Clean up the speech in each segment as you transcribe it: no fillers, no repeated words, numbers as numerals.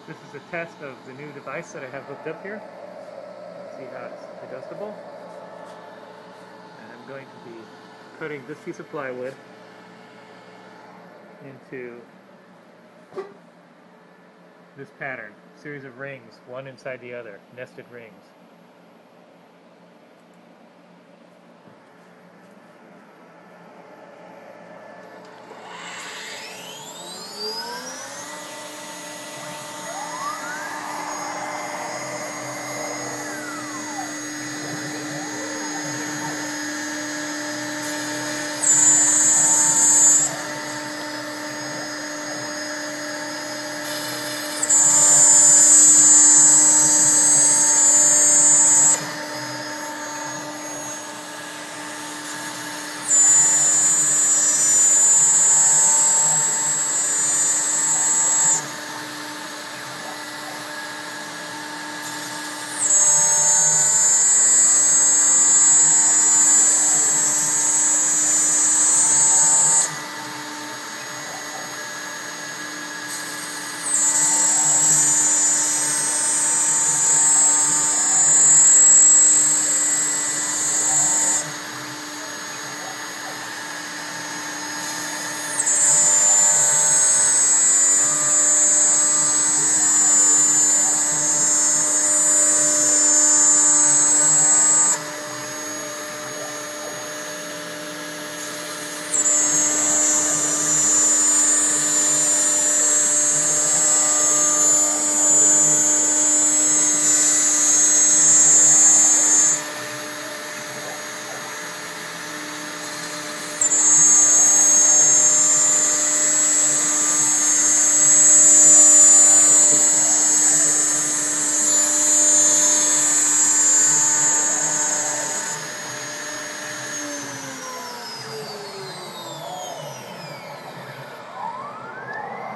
This is a test of the new device that I have hooked up here. See how it's adjustable. And I'm going to be cutting this piece of plywood into this pattern. Series of rings, one inside the other, nested rings.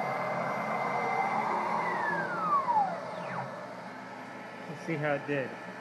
Let's see how it did.